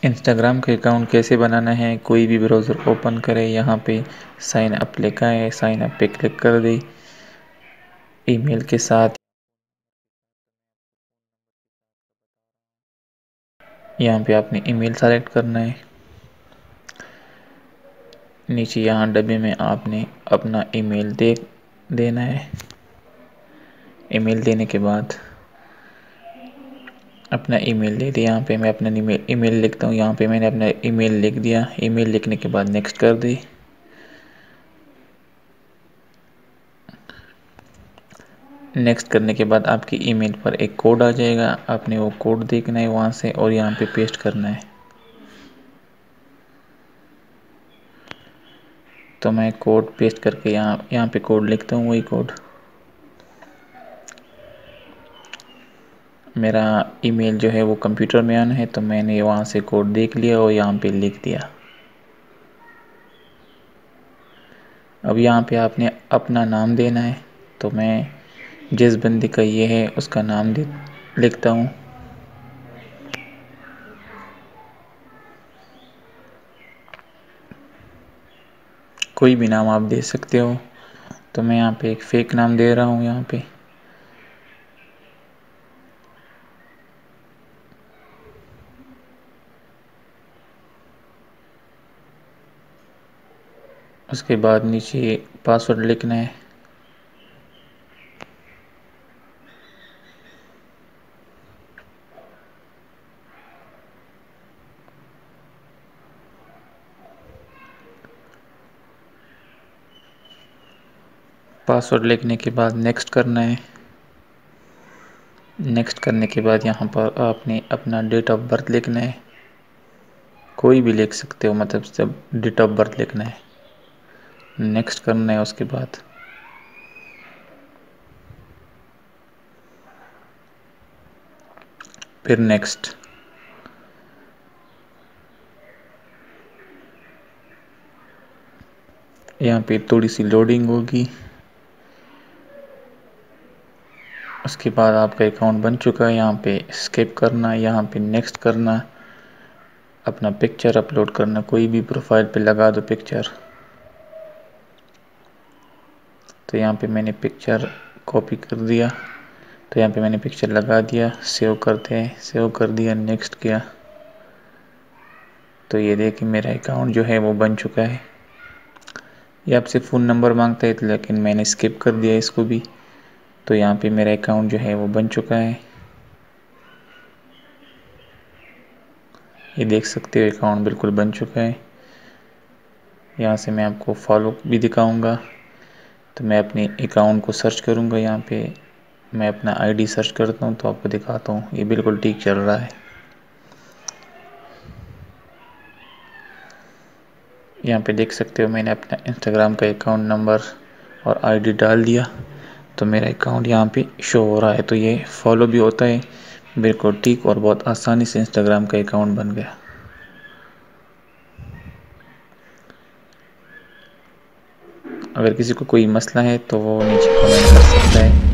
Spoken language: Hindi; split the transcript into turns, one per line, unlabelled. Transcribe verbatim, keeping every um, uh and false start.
इंस्टाग्राम का अकाउंट कैसे बनाना है। कोई भी ब्राउज़र ओपन करें, यहाँ पे साइन अप लिखा है, साइन अप पे क्लिक कर दें। ईमेल के साथ यहाँ पे आपने ईमेल सेलेक्ट करना है। नीचे यहाँ डब्बे में आपने अपना ईमेल दे देना है। ईमेल देने के बाद अपना ईमेल दे दिया। यहाँ पे मैं अपना ईमेल ईमेल लिखता हूँ। यहाँ पे मैंने अपना ईमेल लिख दिया। ईमेल लिखने के बाद नेक्स्ट कर दी। नेक्स्ट करने के बाद आपकी ईमेल पर एक कोड आ जाएगा। आपने वो कोड देखना है वहाँ से और यहाँ पे पेस्ट करना है। तो मैं कोड पेस्ट करके यहाँ यहाँ पे कोड लिखता हूँ, वही कोड। मेरा ईमेल जो है वो कंप्यूटर में आना है, तो मैंने वहाँ से कोड देख लिया और यहाँ पे लिख दिया। अब यहाँ पे आपने अपना नाम देना है। तो मैं जिस बंदे का ये है उसका नाम दे लिखता हूँ। कोई भी नाम आप दे सकते हो। तो मैं यहाँ पे एक फेक नाम दे रहा हूँ यहाँ पे। उसके बाद नीचे पासवर्ड लिखना है। पासवर्ड लिखने के बाद नेक्स्ट करना है। नेक्स्ट करने के बाद यहाँ पर आपने अपना डेट ऑफ बर्थ लिखना है। कोई भी लिख सकते हो, मतलब सब डेट ऑफ बर्थ लिखना है। नेक्स्ट करना है। उसके बाद फिर नेक्स्ट। यहाँ पे थोड़ी सी लोडिंग होगी। उसके बाद आपका अकाउंट बन चुका है। यहाँ पे स्किप करना, यहाँ पे नेक्स्ट करना, अपना पिक्चर अपलोड करना। कोई भी प्रोफाइल पे लगा दो पिक्चर। तो यहाँ पे मैंने पिक्चर कॉपी कर दिया। तो यहाँ पे मैंने पिक्चर लगा दिया। सेव करते हैं, सेव कर दिया, नेक्स्ट किया। तो ये देखिए मेरा अकाउंट जो है वो बन चुका है। ये आपसे फ़ोन नंबर मांगता है, लेकिन मैंने स्किप कर दिया इसको भी। तो यहाँ पे मेरा अकाउंट जो है वो बन चुका है। ये देख सकते हो अकाउंट बिल्कुल बन चुका है। यहाँ से मैं आपको फॉलो भी दिखाऊंगा। तो मैं अपने अकाउंट को सर्च करूँगा। यहाँ पे मैं अपना आईडी सर्च करता हूँ तो आपको दिखाता हूँ। ये बिल्कुल ठीक चल रहा है। यहाँ पे देख सकते हो मैंने अपना इंस्टाग्राम का अकाउंट नंबर और आईडी डाल दिया। तो मेरा अकाउंट यहाँ पे शो हो रहा है। तो ये फॉलो भी होता है। बिल्कुल ठीक और बहुत आसानी से इंस्टाग्राम का अकाउंट बन गया। अगर किसी को कोई मसला है तो वो नीचे कमेंट कर सकता है।